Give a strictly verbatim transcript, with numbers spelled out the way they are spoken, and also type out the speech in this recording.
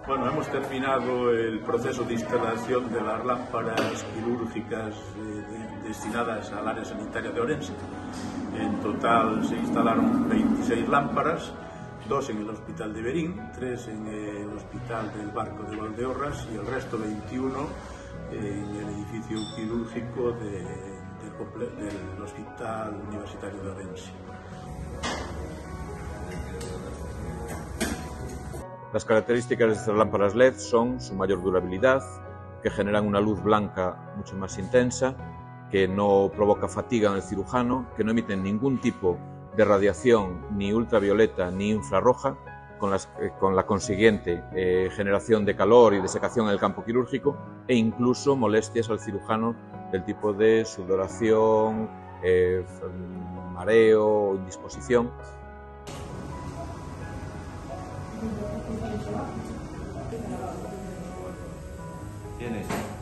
Bueno, hemos terminado el proceso de instalación de las lámparas quirúrgicas eh, de, destinadas al área sanitaria de Orense. En total se instalaron veintiséis lámparas, dos en el Hospital de Verín, tres en el Hospital del Barco de Valdeorras y el resto veintiuno en el edificio quirúrgico de, del, del Hospital Universitario de Orense. Las características de estas lámparas L E D son su mayor durabilidad, que generan una luz blanca mucho más intensa, que no provoca fatiga en el cirujano, que no emiten ningún tipo de radiación ni ultravioleta ni infrarroja, con, las, eh, con la consiguiente eh, generación de calor y desecación en el campo quirúrgico e incluso molestias al cirujano del tipo de sudoración, eh, mareo o indisposición. ¿Tienes?